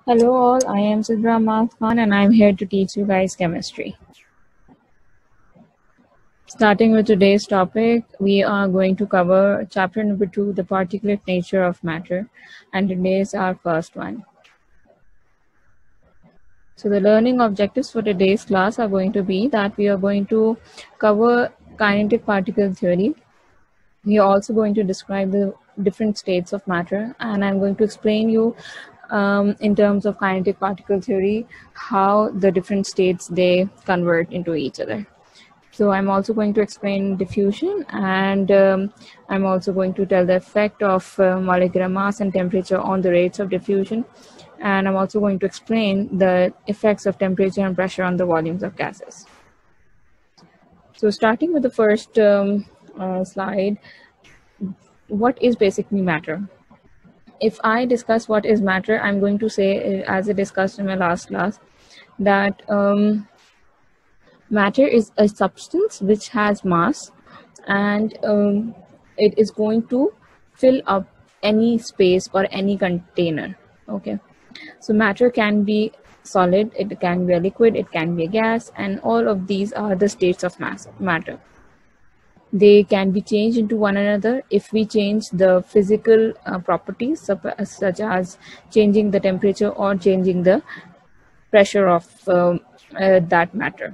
Hello all, I am Sidra Amal Khan and I am here to teach you guys chemistry. Starting with today's topic, we are going to cover chapter number 2, the particulate nature of matter, and today is our first one. So the learning objectives for today's class are going to be that we are going to cover kinetic particle theory. We are also going to describe the different states of matter, and I'm going to explain you in terms of kinetic particle theory how the different states they convert into each other. So I'm also going to explain diffusion, and I'm also going to tell the effect of molecular mass and temperature on the rates of diffusion, and I'm also going to explain the effects of temperature and pressure on the volumes of gases. So starting with the first slide, what is basically matter? If I discuss what is matter, I'm going to say, as I discussed in my last class, that matter is a substance which has mass, and it is going to fill up any space or any container. Okay, so matter can be solid, it can be a liquid, it can be a gas, and all of these are the states of matter. They can be changed into one another if we change the physical properties, such as changing the temperature or changing the pressure of that matter.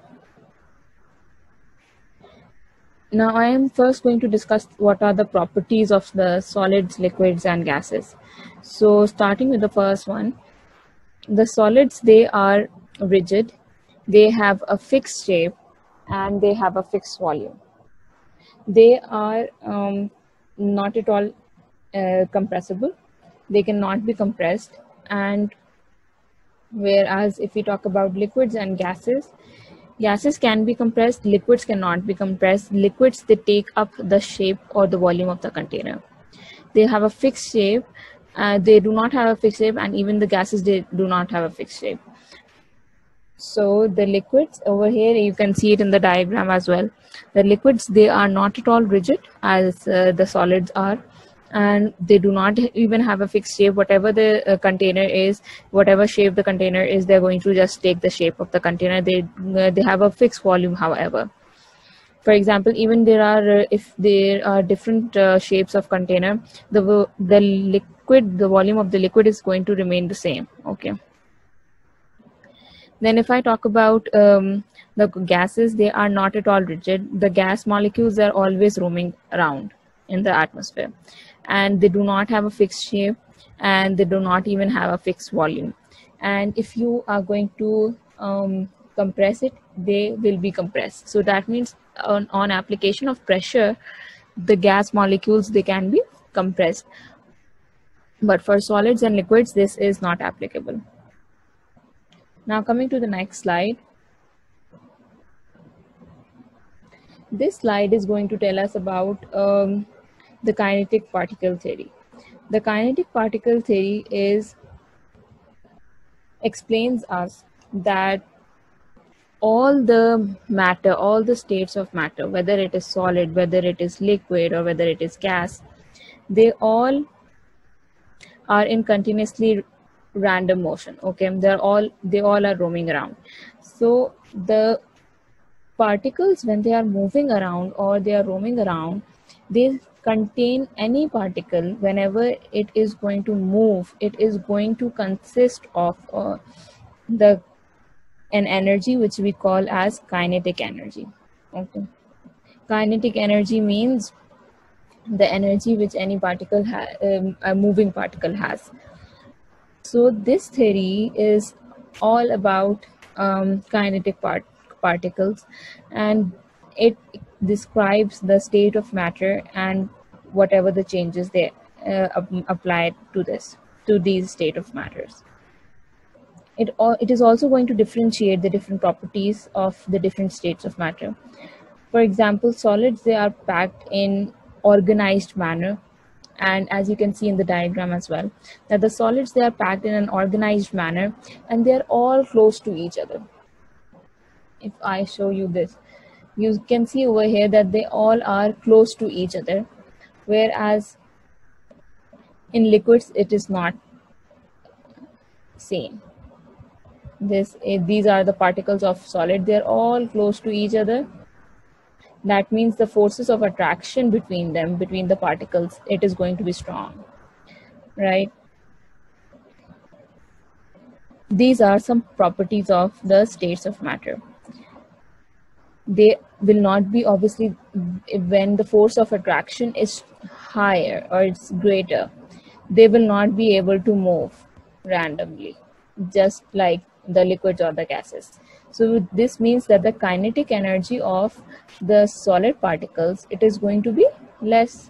Now I am first going to discuss what are the properties of the solids, liquids, and gases. So starting with the first one, the solids, they are rigid, they have a fixed shape, and they have a fixed volume. They are not at all compressible. They cannot be compressed. And whereas if we talk about liquids and gases, gases can be compressed, liquids cannot be compressed. Liquids, they take up the shape or the volume of the container. They have a fixed shape, they do not have a fixed shape, and even the gases, they do not have a fixed shape. So the liquids over here, you can see it in the diagram as well. The liquids, they are not at all rigid as the solids are, and they do not even have a fixed shape. Whatever the container is, whatever shape the container is, they're going to just take the shape of the container. They have a fixed volume, however. For example, even there are if there are different shapes of container, the volume of the liquid is going to remain the same. Okay. Then if I talk about the gases, they are not at all rigid. The gas molecules are always roaming around in the atmosphere, and they do not have a fixed shape, and they do not even have a fixed volume. And if you are going to compress it, they will be compressed. So that means on application of pressure, the gas molecules, they can be compressed. But for solids and liquids, this is not applicable. Now coming to the next slide. This slide is going to tell us about the kinetic particle theory. The kinetic particle theory explains us that all the matter, all the states of matter, whether it is solid, whether it is liquid, or whether it is gas, they all are in continuously random motion. Okay, they all are roaming around. So the particles, when they are moving around or they are roaming around, they contain any particle. Whenever it is going to move, it is going to consist of an energy which we call as kinetic energy. Okay, kinetic energy means the energy which any particle a moving particle has. So this theory is all about kinetic particles, and it describes the state of matter and whatever the changes they apply to these state of matters. It is also going to differentiate the different properties of the different states of matter. For example, solids, they are packed in organized manner, and as you can see in the diagram as well, that the solids, they are packed in an organized manner, and they are all close to each other. If I show you this, you can see over here that they all are close to each other, whereas in liquids it is not. same. These are the particles of solid. They're all close to each other. That means the forces of attraction between them, between the particles, it is going to be strong, right? These are some properties of the states of matter. They will not be, obviously, when the force of attraction is higher or it's greater, they will not be able to move randomly, just like the liquids or the gases. So this means that the kinetic energy of the solid particles, it is going to be less.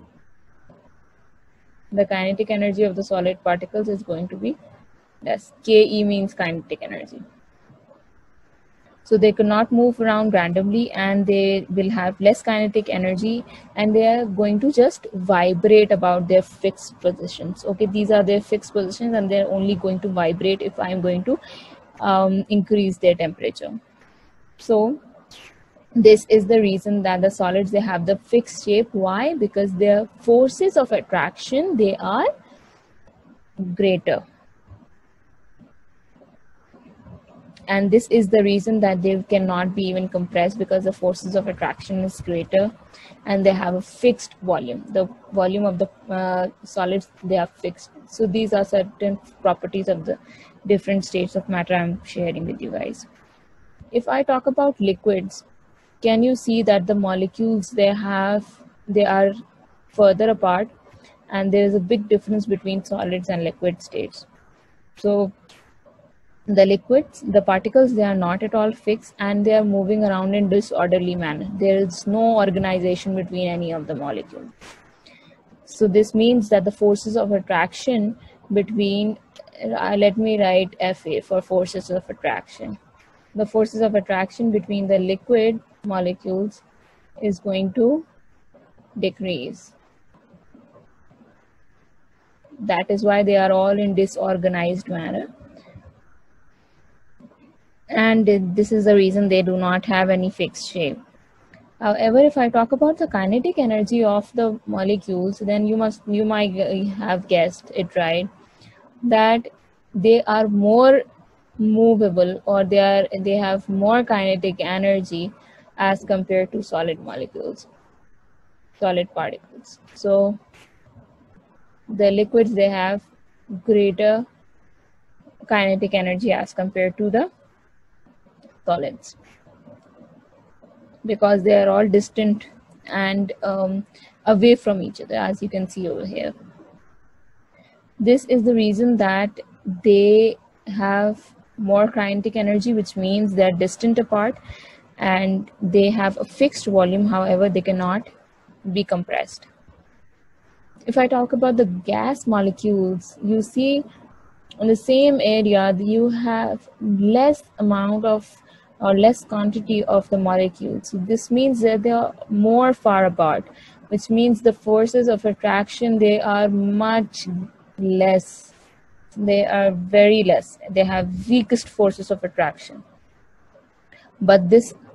The kinetic energy of the solid particles is going to be less. Ke means kinetic energy. So they cannot move around randomly, and they will have less kinetic energy, and they are going to just vibrate about their fixed positions. Okay, these are their fixed positions, and they're only going to vibrate if I'm going to increase their temperature. So this is the reason that the solids, they have the fixed shape. Why? Because their forces of attraction, they are greater. And this is the reason that they cannot be even compressed, because the forces of attraction is greater, and they have a fixed volume. The volume of the solids, they are fixed. So these are certain properties of the different states of matter I'm sharing with you guys. If I talk about liquids, can you see that the molecules, they are further apart, and there is a big difference between solids and liquid states. So the liquids, the particles, they are not at all fixed, and they are moving around in disorderly manner. There is no organization between any of the molecules. So this means that the forces of attraction between, let me write Fa for forces of attraction. The forces of attraction between the liquid molecules is going to decrease. That is why they are all in disorganized manner. And this is the reason they do not have any fixed shape. However, if I talk about the kinetic energy of the molecules, then you might have guessed it right, that they are more movable, or they have more kinetic energy as compared to solid molecules, solid particles. So the liquids, they have greater kinetic energy as compared to the solids, because they are all distant and away from each other, as you can see over here. This is the reason that they have more kinetic energy, which means they're distant apart, and they have a fixed volume. However, they cannot be compressed. If I talk about the gas molecules, you see in the same area, you have less amount of, or less quantity of the molecules. So this means that they are more far apart, which means the forces of attraction, they are much less. They are very less. They have weakest forces of attraction. But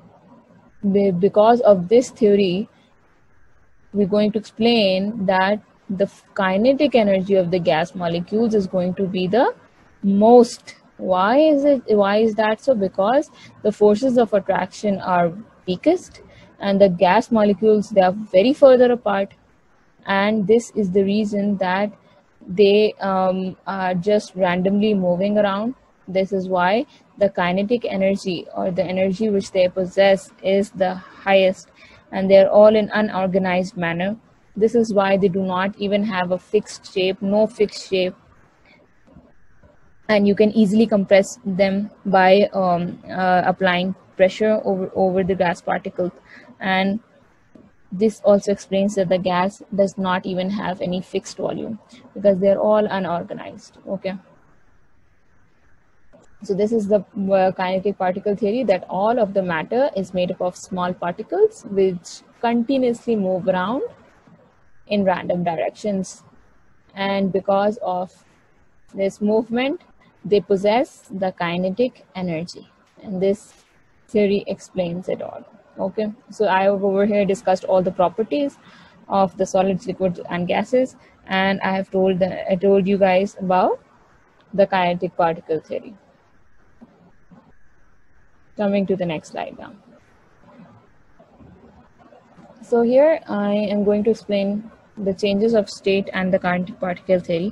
because of this theory, we're going to explain that the kinetic energy of the gas molecules is going to be the most. Why is that so? Because the forces of attraction are weakest, and the gas molecules, they are very further apart, and this is the reason that they are just randomly moving around. This is why the kinetic energy, or the energy which they possess, is the highest, and they're all in unorganized manner. This is why they do not even have a fixed shape, no fixed shape, and you can easily compress them by applying pressure over the gas particles. And this also explains that the gas does not even have any fixed volume, because they're all unorganized. Okay. So this is the kinetic particle theory, that all of the matter is made up of small particles which continuously move around in random directions. And because of this movement, they possess the kinetic energy. And this theory explains it all. Okay, so I have over here discussed all the properties of the solids, liquids, and gases, and I have told you guys about the kinetic particle theory. Coming to the next slide now. So here I am going to explain the changes of state and the kinetic particle theory.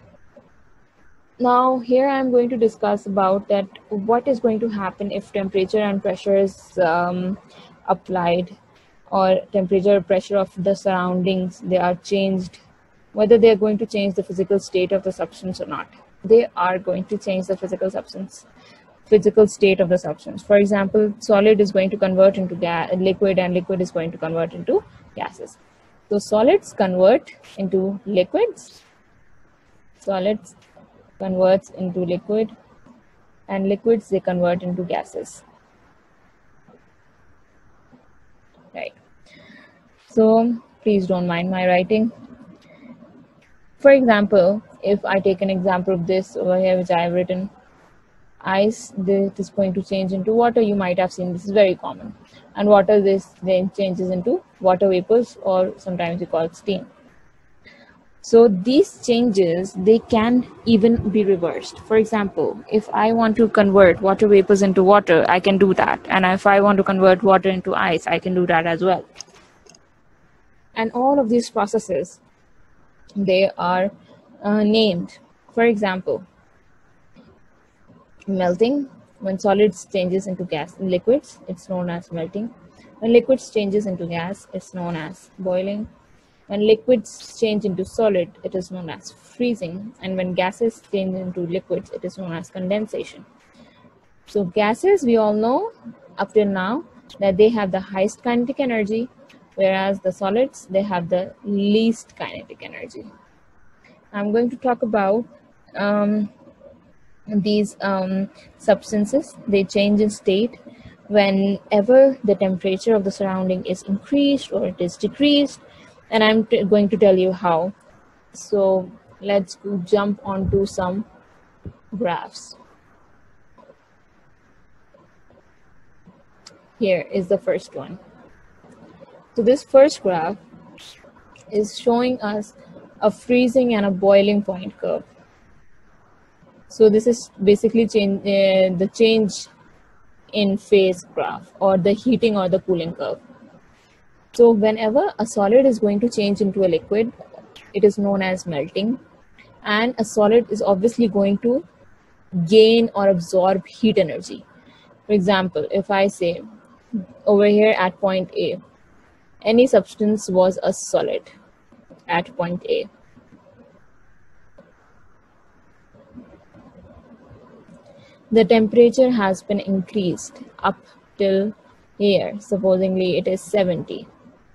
Now here I am going to discuss about that what is going to happen if temperature and pressure is applied, or temperature or pressure of the surroundings, they are changed, whether they are going to change the physical state of the substance or not. They are going to change the physical state of the substance. For example, solid is going to convert into liquid, and liquid is going to convert into gases. So solids convert into liquids, solids converts into liquid, and liquids they convert into gases. Right. So please don't mind my writing. For example, if I take an example of this over here, which I have written, ice, this is going to change into water. You might have seen this is very common. And water, this then changes into water vapors, or sometimes we call it steam. So these changes, they can even be reversed. For example, if I want to convert water vapors into water, I can do that. And if I want to convert water into ice, I can do that as well. And all of these processes, they are named. For example, melting, when solids changes into gas and liquids, it's known as melting. When liquids changes into gas, it's known as boiling. When liquids change into solid, it is known as freezing. And when gases change into liquids, it is known as condensation. So gases, we all know up till now that they have the highest kinetic energy, whereas the solids, they have the least kinetic energy. I'm going to talk about these substances. They change in state whenever the temperature of the surrounding is increased or it is decreased. And I'm going to tell you how. So let's jump onto some graphs. Here is the first one. So this first graph is showing us a freezing and a boiling point curve. So this is basically the change in phase graph, or the heating or the cooling curve. So whenever a solid is going to change into a liquid, it is known as melting. And a solid is obviously going to gain or absorb heat energy. For example, if I say over here at point A, any substance was a solid at point A. The temperature has been increased up till here, supposingly it is 70.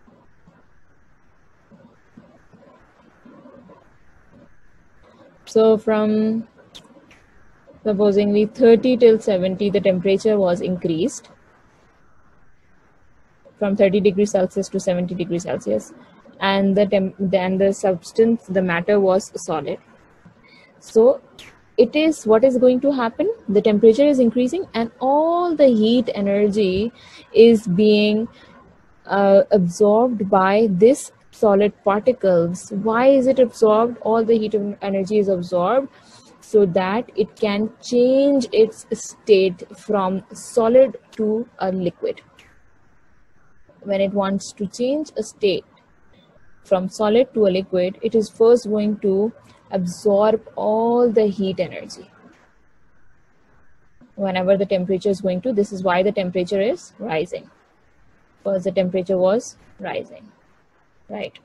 So from supposingly 30 till 70, the temperature was increased from 30 degrees Celsius to 70 degrees Celsius, and then the substance, the matter was solid. So it is what is going to happen, the temperature is increasing and all the heat energy is being absorbed by this solid particles. Why is it absorbed? All the heat energy is absorbed so that it can change its state from solid to a liquid. When it wants to change a state from solid to a liquid, it is first going to absorb all the heat energy. Whenever the temperature is going to, this is why the temperature is rising, because the temperature was rising, right?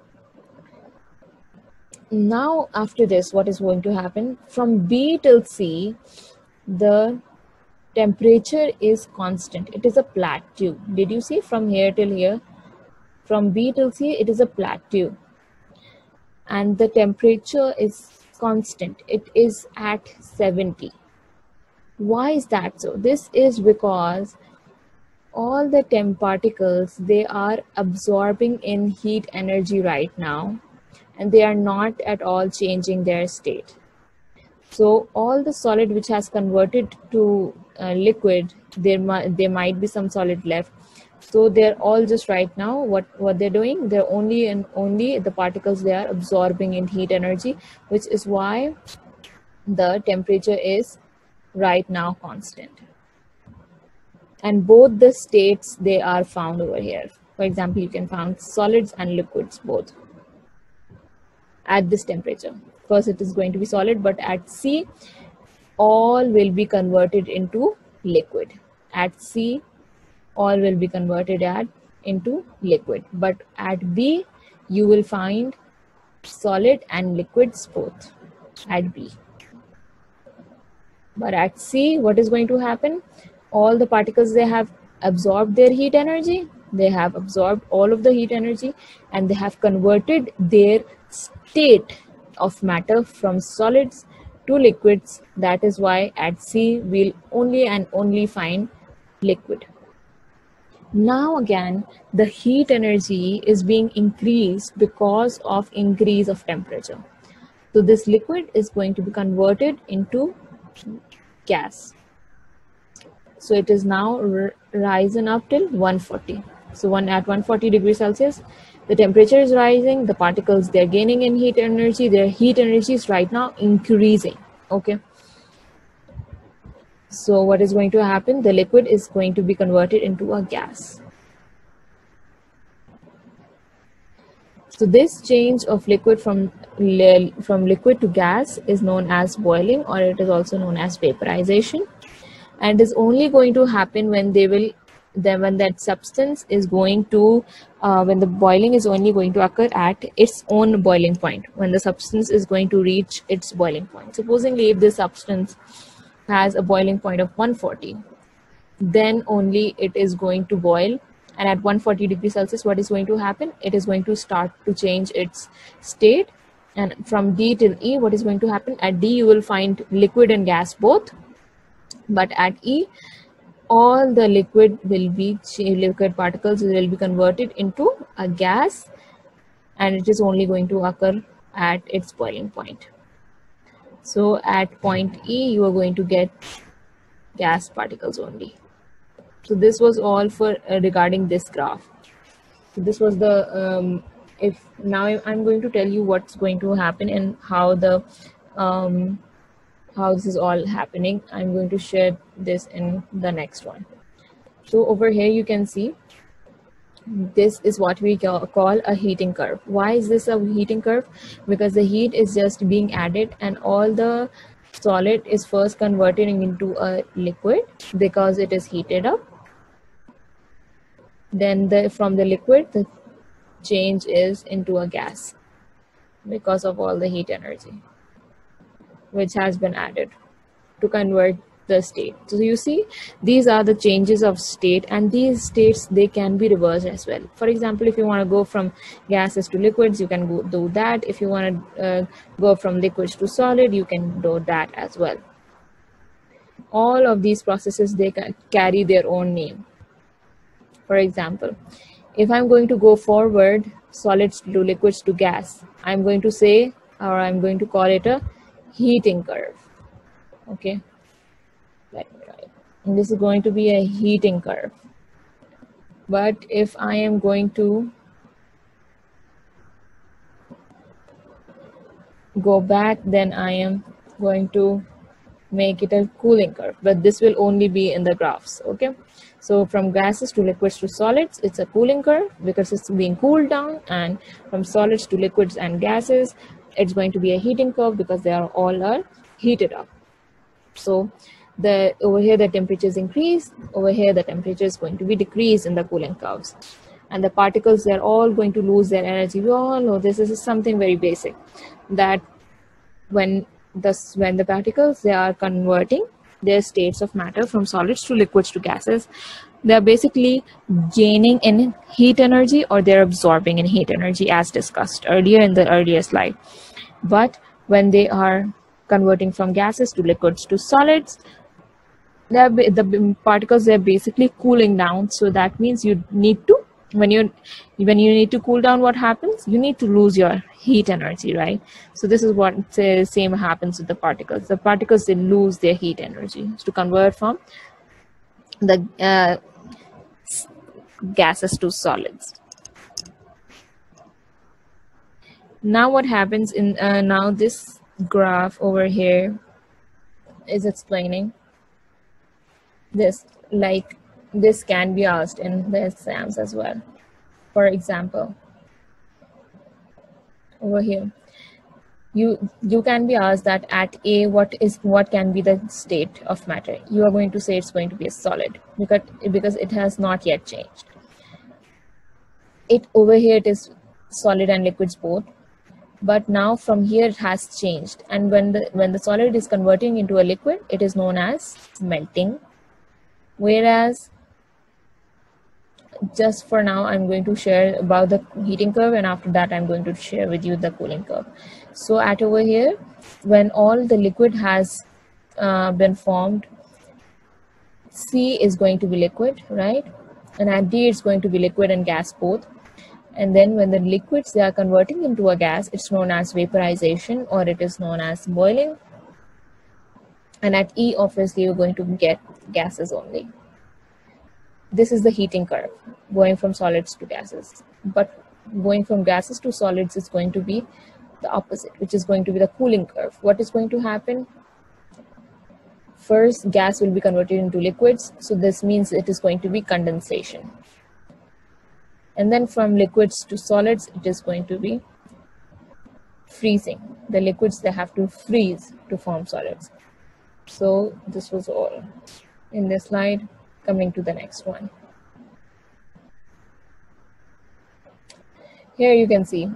Now after this, what is going to happen? From B till C, the temperature is constant. It is a plateau. Did you see from here till here? From B till C, it is a plateau. And the temperature is constant. It is at 70. Why is that so? This is because all the temp particles, they are absorbing in heat energy right now, and they are not at all changing their state. So all the solid which has converted to liquid, there might be some solid left. So they're all just right now, what they're doing, they're only the particles they are absorbing in heat energy, which is why the temperature is right now constant. And both the states, they are found over here. For example, you can find solids and liquids both at this temperature. First it is going to be solid, but at C all will be converted into liquid. At C all will be converted into liquid, but at B you will find solid and liquids both at B. But at C, what is going to happen? All the particles, they have absorbed their heat energy, they have absorbed all of the heat energy, and they have converted their state of matter from solids to liquids. That is why at C we'll only and only find liquid. Now again, the heat energy is being increased because of increase of temperature. So this liquid is going to be converted into gas. So it is now risen up till 140. So at 140 degrees Celsius, the temperature is rising, the particles, they're gaining in heat energy, their heat energy is right now increasing. Okay. So what is going to happen? The liquid is going to be converted into a gas. So this change of liquid from liquid to gas is known as boiling, or it is also known as vaporization, and is only going to happen when when that substance is going to when the boiling is only going to occur at its own boiling point, when the substance is going to reach its boiling point. Supposingly, if this substance has a boiling point of 140, then only it is going to boil. And at 140 degrees Celsius, what is going to happen? It is going to start to change its state. And from D till E, what is going to happen? At D, you will find liquid and gas both. But at E, all the liquid particles will be converted into a gas, and it is only going to occur at its boiling point. So at point E, you are going to get gas particles only. So this was all for regarding this graph. So this was the now I'm going to tell you what's going to happen and how the how this is all happening. I'm going to share this in the next one. So over here you can see this is what we call a heating curve. Why is this a heating curve? Because the heat is just being added, and all the solid is first converted into a liquid because it is heated up. Then from the liquid, the change is into a gas because of all the heat energy which has been added to convert the state. So you see, these are the changes of state, and these states, they can be reversed as well. For example, if you want to go from gases to liquids, you can do that. If you want to go from liquids to solid, you can do that as well. All of these processes, they can carry their own name. For example, if I'm going to go forward solids to liquids to gas, I'm going to say, or I'm going to call it a heating curve. Okay, let me write. And this is going to be a heating curve. But if I am going to go back, then I am going to make it a cooling curve, but this will only be in the graphs. Okay, so from gases to liquids to solids, it's a cooling curve because it's being cooled down, and from solids to liquids and gases, it's going to be a heating curve because they are all heated up. So over here the temperature is increased, over here the temperature is going to be decreased in the cooling curves, and the particles, they're all going to lose their energy. We all know this is something very basic, that when the particles, they are converting their states of matter from solids to liquids to gases, they are basically gaining in heat energy, or they're absorbing in heat energy, as discussed earlier in the earlier slide. But when they are converting from gases to liquids to solids, the particles, they're basically cooling down. So that means you need to, when you need to cool down, what happens? You need to lose your heat energy, right? So this is what same happens with the particles. The particles, they lose their heat energy to convert from the gases to solids. Now what happens in now this graph over here, is explaining this, like this can be asked in the exams as well. For example, over here, you can be asked that at A, what can be the state of matter? You are going to say it's going to be a solid because it has not yet changed. It over here it is solid and liquids both, but now from here it has changed, and when the solid is converting into a liquid, it is known as melting. Whereas just for now I'm going to share about the heating curve, and after that I'm going to share with you the cooling curve. So at over here, when all the liquid has been formed, C is going to be liquid, right? And at D it's going to be liquid and gas both. And then when the liquids, they are converting into a gas, it's known as vaporization, or it is known as boiling. And at E, obviously, you're going to get gases only. This is the heating curve, going from solids to gases. But going from gases to solids is going to be the opposite, which is going to be the cooling curve. What is going to happen? First, gas will be converted into liquids. So this means it is going to be condensation. And then from liquids to solids, it is going to be freezing. The liquids, they have to freeze to form solids. So this was all in this slide. Coming to the next one. Here you can see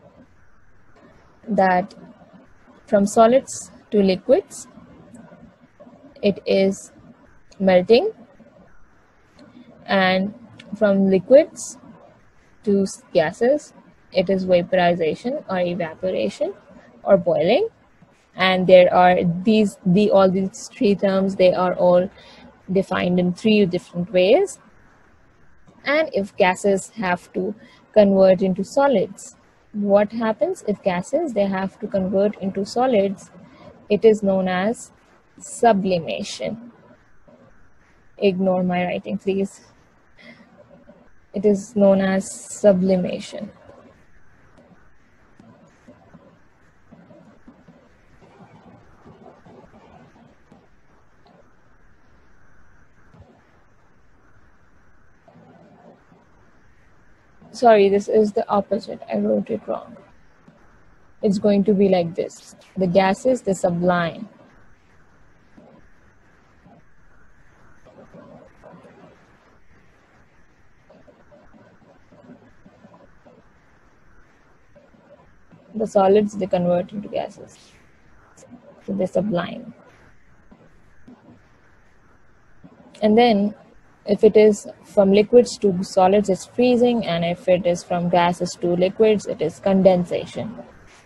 that from solids to liquids, it is melting, and from liquids to gases, it is vaporization or evaporation or boiling. And there are all these three terms, they are all defined in three different ways. And if gases have to convert into solids, what happens if gases, they have to convert into solids? It is known as sublimation. Ignore my writing, please. It is known as sublimation. Sorry, this is the opposite. I wrote it wrong. It's going to be like this. The gases, they sublime. The solids, they convert into gases. So they sublime. And then if it is from liquids to solids, it's freezing. And if it is from gases to liquids, it is condensation.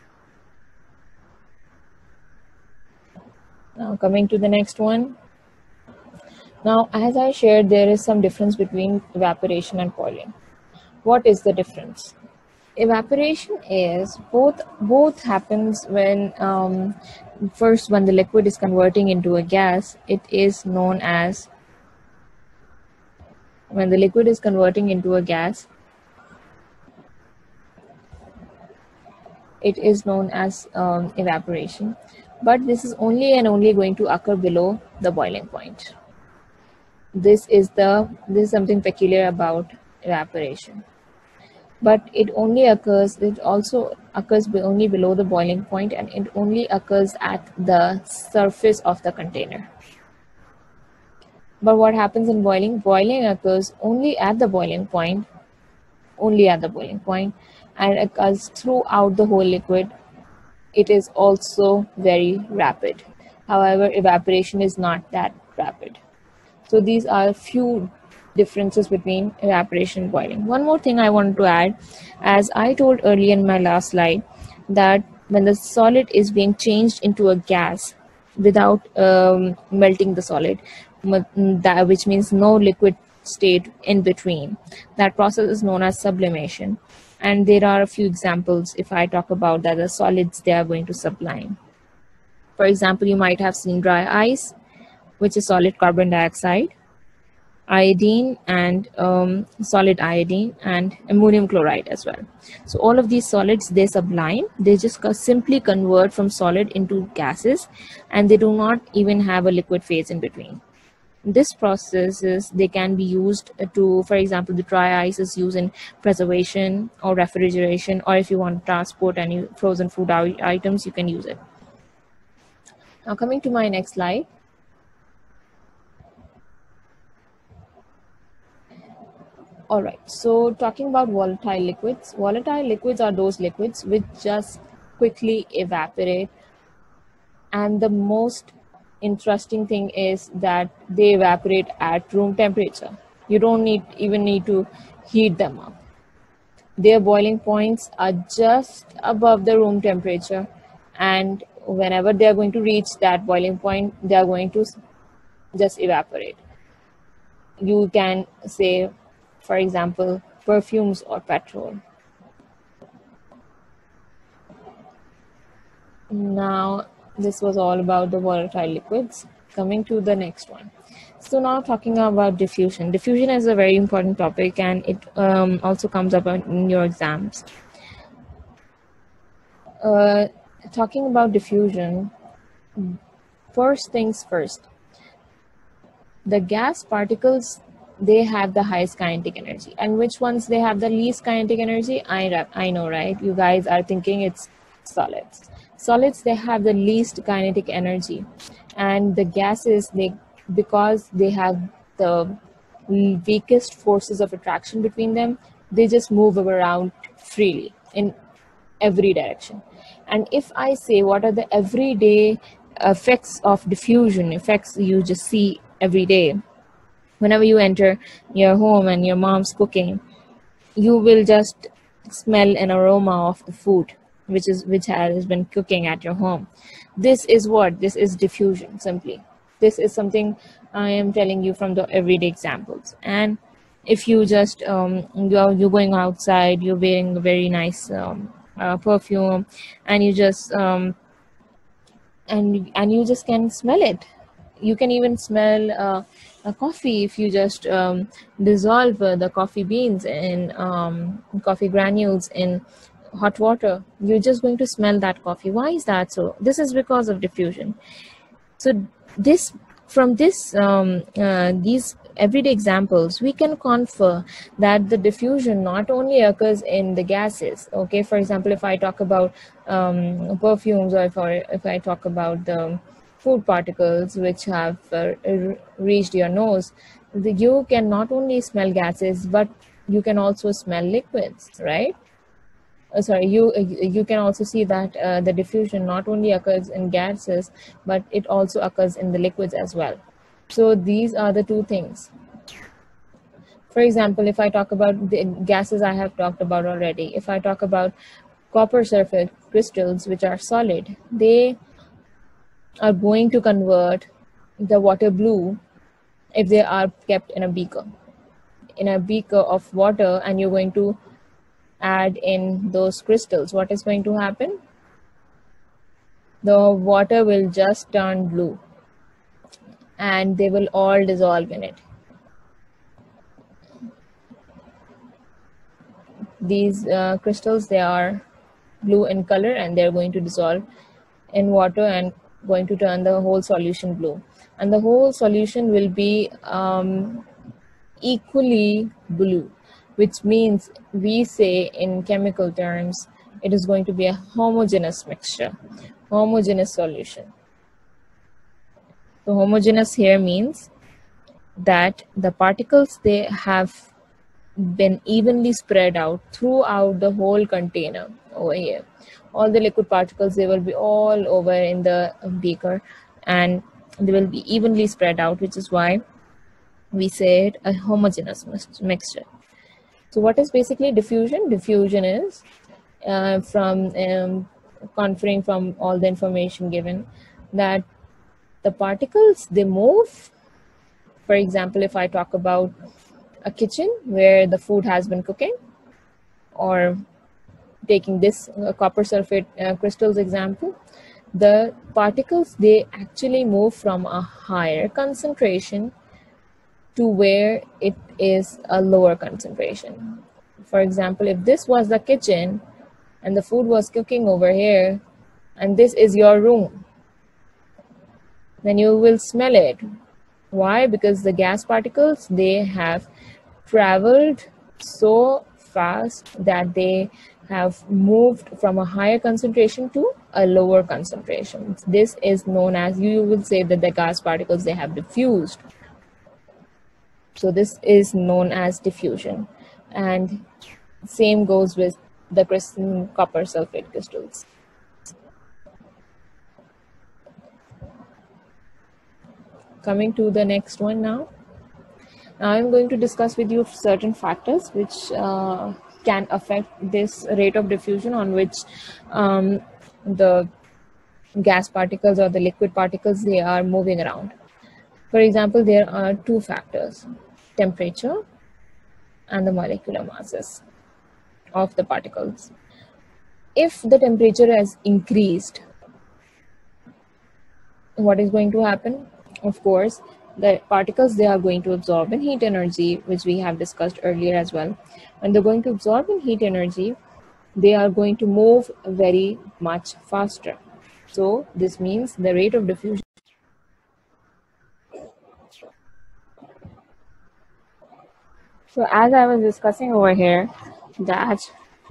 Now coming to the next one. Now, as I shared, there is some difference between evaporation and boiling. What is the difference? Evaporation is both happens when first when the liquid is converting into a gas. It is known as, when the liquid is converting into a gas, it is known as evaporation. But this is only and only going to occur below the boiling point. This is something peculiar about evaporation. But it also occurs only below the boiling point, and it only occurs at the surface of the container. But what happens in boiling? Boiling occurs only at the boiling point, and it occurs throughout the whole liquid. It is also very rapid. However, evaporation is not that rapid. So these are a few differences between evaporation and boiling. One more thing I want to add, as I told earlier in my last slide, that when the solid is being changed into a gas without melting the solid, which means no liquid state in between, that process is known as sublimation. And there are a few examples. If I talk about that, the solids, they are going to sublime. For example, you might have seen dry ice, which is solid carbon dioxide. iodine and solid iodine and ammonium chloride as well. So all of these solids, they sublime, they just simply convert from solid into gases, and they do not even have a liquid phase in between. This processes, they can be used to, for example, the dry ice is used in preservation or refrigeration, or if you want to transport any frozen food items, you can use it. Now coming to my next slide. All right, so talking about volatile liquids are those liquids which just quickly evaporate, and the most interesting thing is that they evaporate at room temperature. You don't even need to heat them up. Their boiling points are just above the room temperature, and whenever they are going to reach that boiling point, they are going to just evaporate. You can say, for example, perfumes or petrol. Now, this was all about the volatile liquids. Coming to the next one. So now talking about diffusion. Diffusion is a very important topic, and it also comes up in your exams. Talking about diffusion, first things first. The gas particles, they have the highest kinetic energy, and which ones they have the least kinetic energy? I know, right? You guys are thinking it's solids. Solids, they have the least kinetic energy, and the gases, because they have the weakest forces of attraction between them, they just move around freely in every direction. And if I say what are the everyday effects of diffusion, effects you just see every day, whenever you enter your home and your mom's cooking, you will just smell an aroma of the food which has been cooking at your home. This is what? This is diffusion, simply. This is something I am telling you from the everyday examples. And if you just you're going outside, you're wearing a very nice perfume, and you just and you just can smell it. You can even smell a coffee if you just dissolve the coffee beans in coffee granules in hot water. You're just going to smell that coffee. Why is that so? This is because of diffusion. So these everyday examples, we can confer that the diffusion not only occurs in the gases. Okay, for example, if I talk about perfumes, or if I talk about the food particles which have reached your nose, you can not only smell gases, but you can also smell liquids, right? You can also see that the diffusion not only occurs in gases, but it also occurs in the liquids as well. So these are the two things. For example, if I talk about the gases, I have talked about already. If I talk about copper sulfate crystals, which are solid, they are going to convert the water blue if they are kept in a beaker of water, and you're going to add in those crystals. What is going to happen? The water will just turn blue, and they will all dissolve in it. These crystals, they are blue in color, and they're going to dissolve in water and going to turn the whole solution blue, and the whole solution will be equally blue, which means we say in chemical terms it is going to be a homogeneous mixture, homogeneous solution. So homogeneous here means that the particles, they have been evenly spread out throughout the whole container over here. All the liquid particles, they will be all over in the beaker, and they will be evenly spread out, which is why we say it a homogeneous mixture. So what is basically diffusion? Diffusion is from conferring from all the information given, that the particles, they move. For example, if I talk about a kitchen where the food has been cooking, or taking this copper sulfate crystals example, the particles, they actually move from a higher concentration to where it is a lower concentration. For example, if this was the kitchen and the food was cooking over here and this is your room, then you will smell it. Why? Because the gas particles, they have traveled so fast that they have moved from a higher concentration to a lower concentration. This is known as, you will say that the gas particles, they have diffused. So this is known as diffusion. And same goes with the crystalline copper sulfate crystals. Coming to the next one now. Now I'm going to discuss with you certain factors which can affect this rate of diffusion on which the gas particles or the liquid particles, they are moving around. For example, there are two factors: temperature and the molecular masses of the particles. If the temperature has increased, what is going to happen? Of course, the particles, they are going to absorb in heat energy, which we have discussed earlier as well. When they're going to absorb in heat energy, they are going to move very much faster. So this means the rate of diffusion. So as I was discussing over here, that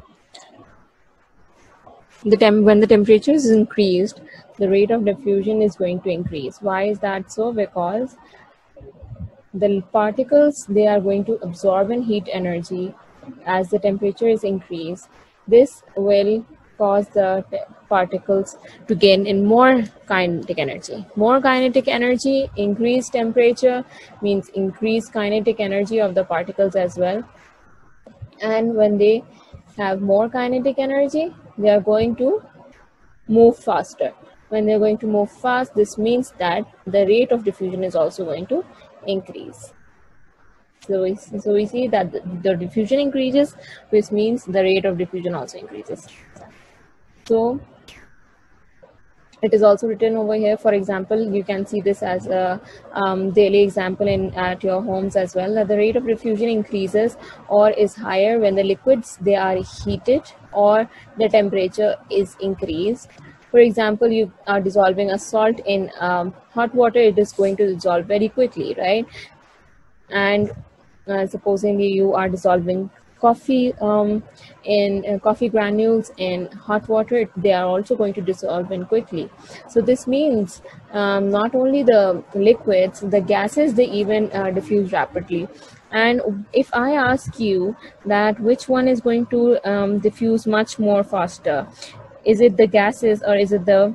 when the temperature is increased, the rate of diffusion is going to increase. Why is that so? Because the particles, they are going to absorb in heat energy as the temperature is increased. This will cause the particles to gain in more kinetic energy. More kinetic energy, increased temperature means increased kinetic energy of the particles as well. And when they have more kinetic energy, they are going to move faster. When they're going to move fast, this means that the rate of diffusion is also going to increase. So we see that the diffusion increases, which means the rate of diffusion also increases. So it is also written over here. For example, you can see this as a daily example at your homes as well, that the rate of diffusion increases or is higher when the liquids, they are heated or the temperature is increased. For example, you are dissolving a salt in hot water, it is going to dissolve very quickly, right? And supposedly you are dissolving coffee in coffee granules in hot water, they are also going to dissolve in quickly. So this means not only the liquids, the gases, they even diffuse rapidly. And if I ask you that which one is going to diffuse much more faster, is it the gases or is it the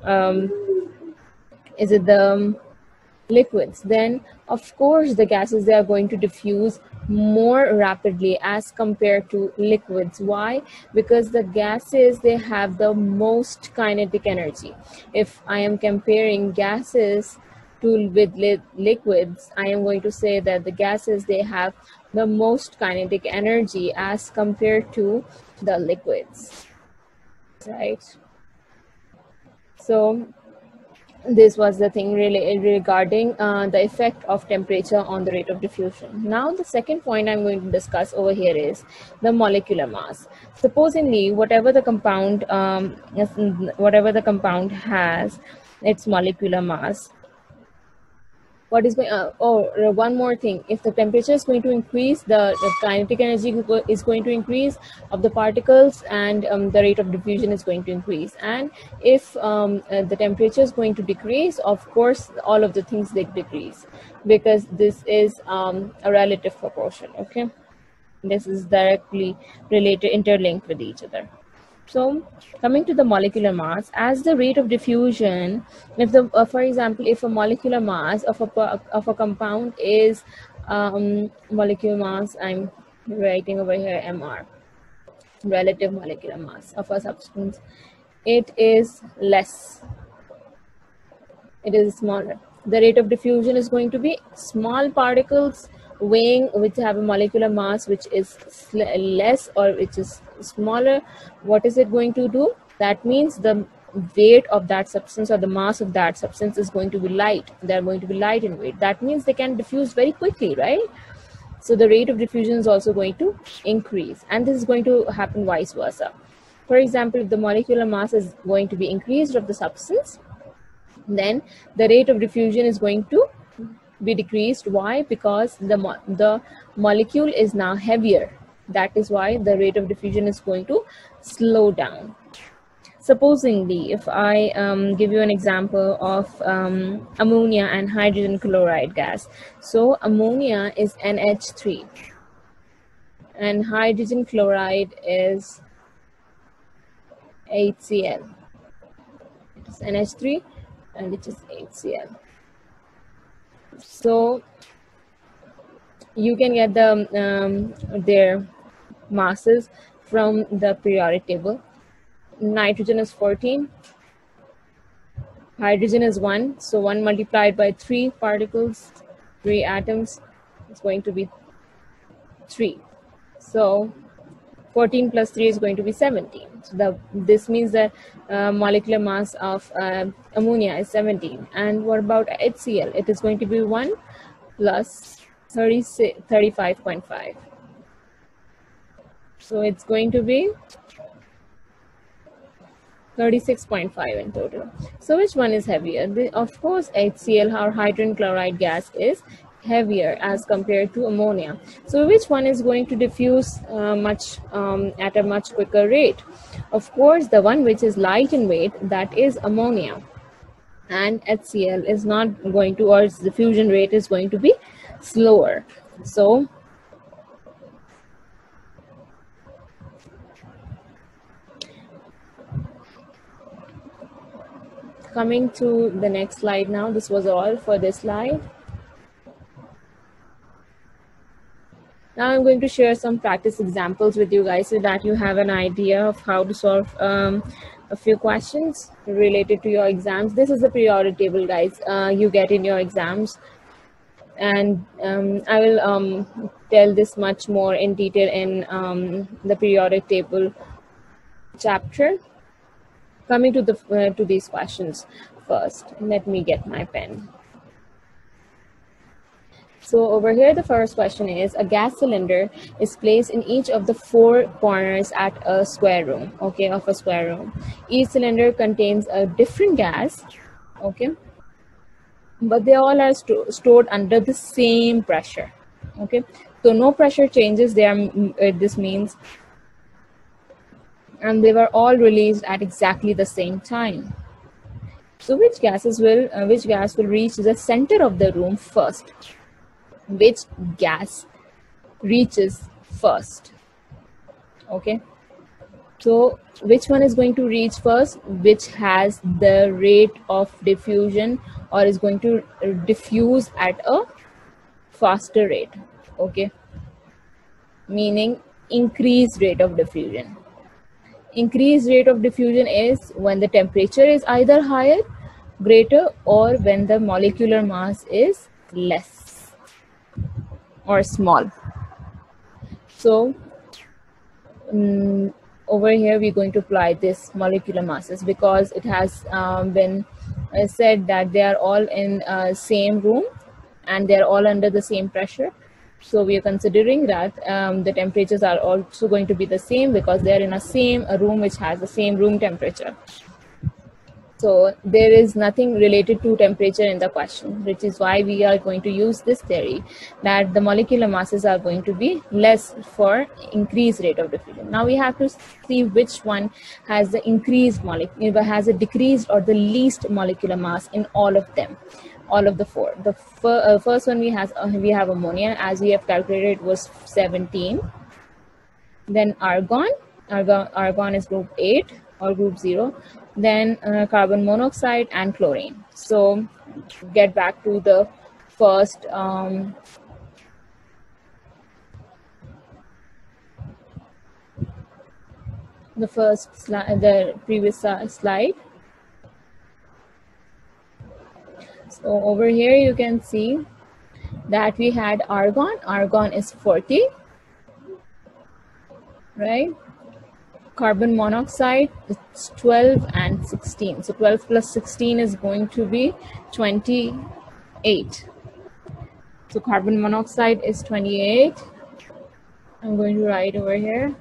liquids? Then of course the gases, they are going to diffuse more rapidly as compared to liquids. Why? Because the gases, they have the most kinetic energy. If I am comparing gases with liquids, I am going to say that the gases, they have the most kinetic energy as compared to the liquids, right? So this was the thing really regarding the effect of temperature on the rate of diffusion. Now the second point I'm going to discuss over here is the molecular mass. Supposedly whatever the compound has its molecular mass, what is going one more thing, if the temperature is going to increase, the kinetic energy is going to increase of the particles, and the rate of diffusion is going to increase. And if the temperature is going to decrease, of course all of the things, they decrease, because this is a relative proportion. Okay, this is directly related, interlinked with each other. So coming to the molecular mass, as the rate of diffusion, if the for example, if a molecular mass of a compound is molecular mass, I'm writing over here MR, relative molecular mass of a substance, it is less, it is smaller, the rate of diffusion is going to be small particles weighing, which have a molecular mass which is less or which is smaller. What is it going to do? That means the weight of that substance or the mass of that substance is going to be light. They're going to be light in weight. That means they can diffuse very quickly, right? So the rate of diffusion is also going to increase, and this is going to happen vice versa. For example, if the molecular mass is going to be increased of the substance, then the rate of diffusion is going to be decreased. Why? Because the molecule is now heavier. That is why the rate of diffusion is going to slow down. Supposingly, if I give you an example of ammonia and hydrogen chloride gas. So ammonia is NH3 and hydrogen chloride is HCl. It is NH3 and it is HCl. So you can get their masses from the periodic table. Nitrogen is 14, hydrogen is 1, so 1 multiplied by 3 particles, 3 atoms, is going to be 3. So 14 plus 3 is going to be 17. So this means that molecular mass of ammonia is 17. And what about HCl? It is going to be 1 plus 35.5. So it's going to be 36.5 in total. So which one is heavier? Of course, HCl or hydrogen chloride gas is heavier as compared to ammonia. So which one is going to diffuse at a much quicker rate? Of course, the one which is light in weight, that is ammonia. And HCl is not going to, or its diffusion rate is going to be slower. So coming to the next slide now. This was all for this slide. Now I'm going to share some practice examples with you guys so that you have an idea of how to solve a few questions related to your exams. This is the periodic table, guys, you get in your exams. And I will tell this much more in detail in the periodic table chapter. Coming to these questions first, let me get my pen. So over here, the first question is, a gas cylinder is placed in each of the 4 corners at a square room, okay, of a square room. Each cylinder contains a different gas, okay, but they all are stored under the same pressure, okay. So no pressure changes. This means, and they were all released at exactly the same time. So which gas will reach the center of the room first? Which gas reaches first? Okay, so which one is going to reach first, which has the rate of diffusion or is going to diffuse at a faster rate, okay, meaning increased rate of diffusion. Increased rate of diffusion is when the temperature is either higher, greater, or when the molecular mass is less or small. So over here we're going to apply this molecular masses because it has been said that they are all in same room and they're all under the same pressure. So we are considering that the temperatures are also going to be the same because they're in a room which has the same room temperature. So there is nothing related to temperature in the question, which is why we are going to use this theory that the molecular masses are going to be less for increased rate of diffusion. Now we have to see which one has the increased molecule, has a decreased or the least molecular mass in all of them. All of the 4. The first one we have ammonia, as we have calculated, it was 17. Then argon is group 8 or group 0. Then carbon monoxide and chlorine. So get back to the first slide, the previous slide. So over here you can see that we had argon. Argon is 40, right? carbon monoxide, it's 12 and 16. So 12 plus 16 is going to be 28. So carbon monoxide is 28. I'm going to write over here.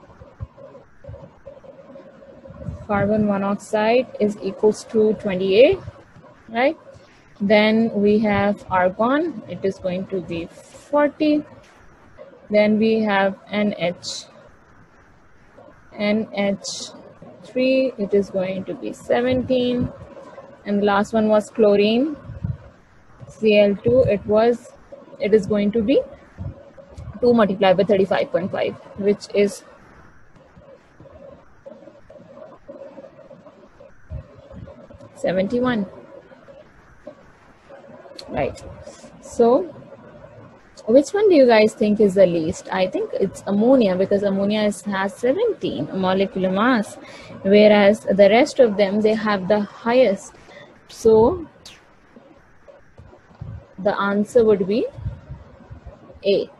Carbon monoxide is equals to 28, right? Then we have argon, it is going to be 40. Then we have NH3, it is going to be 17. And the last one was chlorine, Cl2, it is going to be 2 multiplied by 35.5, which is 71. Right. So which one do you guys think is the least? I think it's ammonia, because ammonia has 17 molecular mass, whereas the rest of them, they have the highest. So the answer would be A.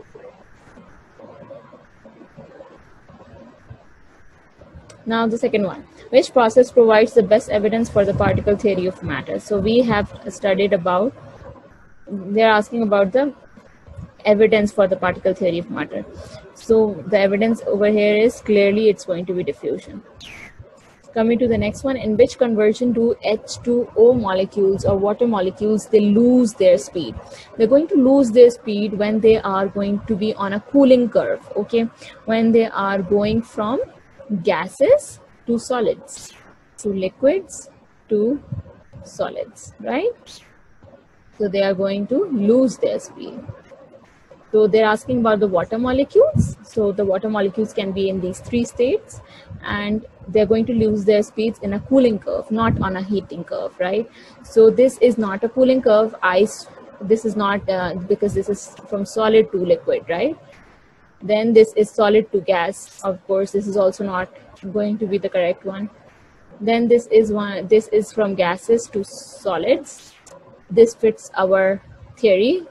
Now the second one, which process provides the best evidence for the particle theory of matter? So we have studied about, they're asking about the evidence for the particle theory of matter. So the evidence over here is clearly it's going to be diffusion. Coming to the next one, in which conversion do H2O molecules or water molecules, they lose their speed? They're going to lose their speed when they are going to be on a cooling curve, okay? When they are going from gases to solids, to liquids to solids, right? So they are going to lose their speed. So they're asking about the water molecules. So the water molecules can be in these three states, and they're going to lose their speeds in a cooling curve, not on a heating curve, right? So this is not a cooling curve. This is not, because this is from solid to liquid, right? Then this is solid to gas. Of course, this is also not going to be the correct one. Then this is from gases to solids. This fits our theory.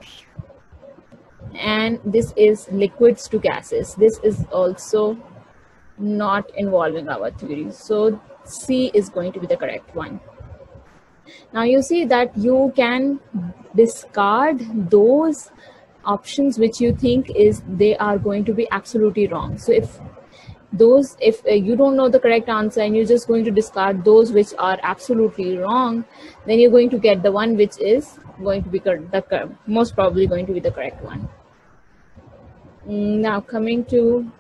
And this is liquids to gases. This is also not involving our theory. So C is going to be the correct one. Now you see that you can discard those options which you think they are going to be absolutely wrong. So if you don't know the correct answer and you're just going to discard those which are absolutely wrong, then you're going to get the one which is going to be most probably going to be the correct one. Now coming to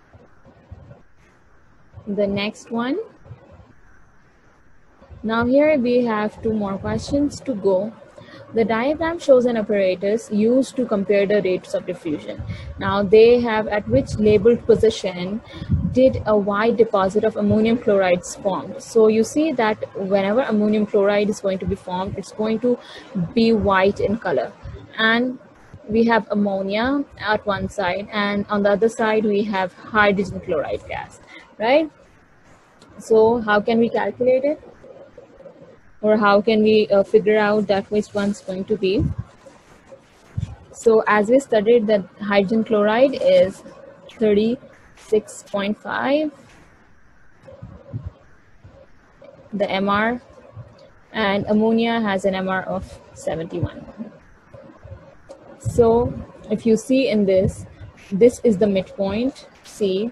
the next one. Now here we have two more questions to go. The diagram shows an apparatus used to compare the rates of diffusion. Now they have at which labeled position did a white deposit of ammonium chlorides formed. So you see that whenever ammonium chloride is going to be formed, it's going to be white in color. And we have ammonia at one side, and on the other side we have hydrogen chloride gas, right? So how can we calculate it? Or how can we figure out that which one's going to be? So as we studied, that hydrogen chloride is 36.5, the MR, and ammonia has an MR of 71. So if you see in this is the midpoint, C,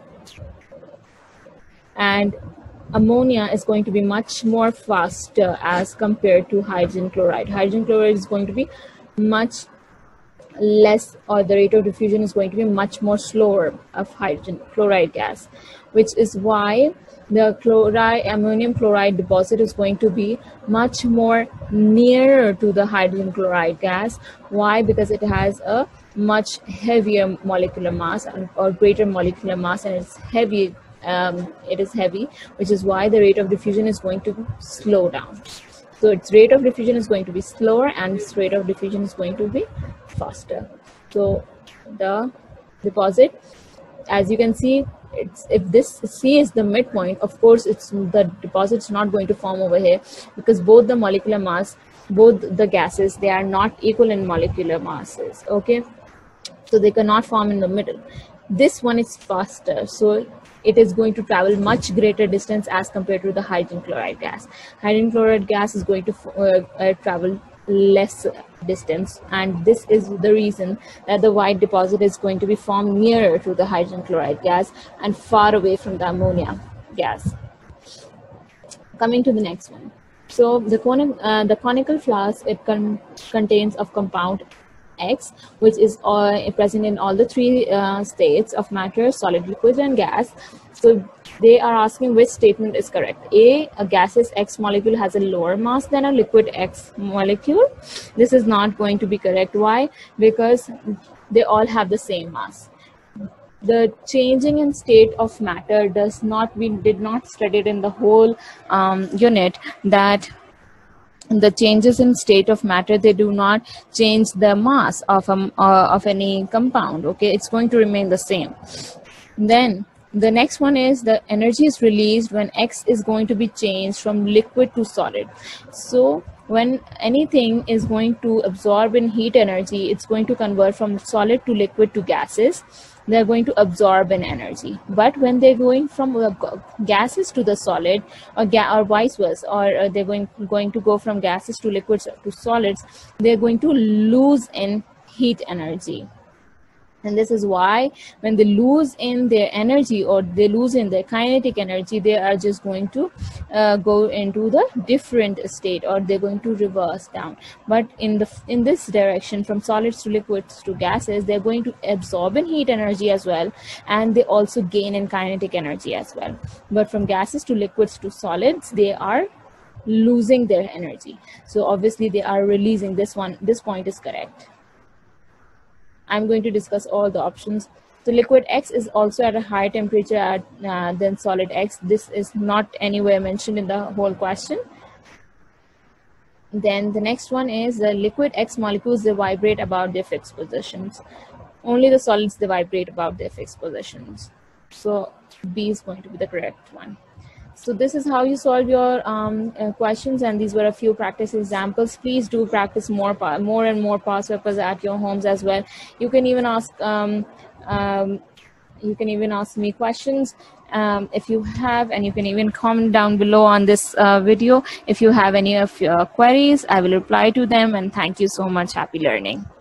and ammonia is going to be much more faster as compared to hydrogen chloride. Hydrogen chloride is going to be much less, or the rate of diffusion is going to be much more slower of hydrogen chloride gas, which is why the ammonium chloride deposit is going to be much more nearer to the hydrogen chloride gas. Why? Because it has a much heavier molecular mass or greater molecular mass, and it's heavy. It is heavy, which is why the rate of diffusion is going to slow down. So its rate of diffusion is going to be slower, and its rate of diffusion is going to be faster. So the deposit, as you can see, if this C is the midpoint, of course the deposit's not going to form over here, because both the molecular mass, both the gases, they are not equal in molecular masses, okay? So they cannot form in the middle. This one is faster, so it is going to travel much greater distance as compared to the hydrogen chloride gas. Hydrogen chloride gas is going to travel less distance, and this is the reason that the white deposit is going to be formed nearer to the hydrogen chloride gas and far away from the ammonia gas. Coming to the next one. So the conical flask, it contains of compound X, which is present in all the three states of matter, solid, liquid, and gas. So they are asking which statement is correct. A gaseous X molecule has a lower mass than a liquid X molecule. This is not going to be correct. Why? Because they all have the same mass. The changing in state of matter did not studied in the whole unit, that the changes in state of matter, they do not change the mass of any compound. Okay, it's going to remain the same. Then the next one is the energy is released when X is going to be changed from liquid to solid. So when anything is going to absorb in heat energy, it's going to convert from solid to liquid to gases. They're going to absorb an energy. But when they're going from gases to the solid, or vice versa, or they're going to go from gases to liquids to solids, they're going to lose in heat energy. And this is why when they lose in their energy, or they lose in their kinetic energy, they are just going to go into the different state, or they're going to reverse down. But in this direction, from solids to liquids to gases, they're going to absorb in heat energy as well, and they also gain in kinetic energy as well. But from gases to liquids to solids, they are losing their energy. So obviously they are releasing this one. This point is correct. I'm going to discuss all the options. So liquid X is also at a higher temperature than solid X. This is not anywhere mentioned in the whole question. Then the next one is the liquid X molecules, they vibrate about their fixed positions. Only the solids, they vibrate about their fixed positions. So B is going to be the correct one. So this is how you solve your questions, and these were a few practice examples. Please do practice more and more past papers at your homes as well. You can even ask me questions if you have, and you can even comment down below on this video if you have any of your queries. I will reply to them, and thank you so much. Happy learning.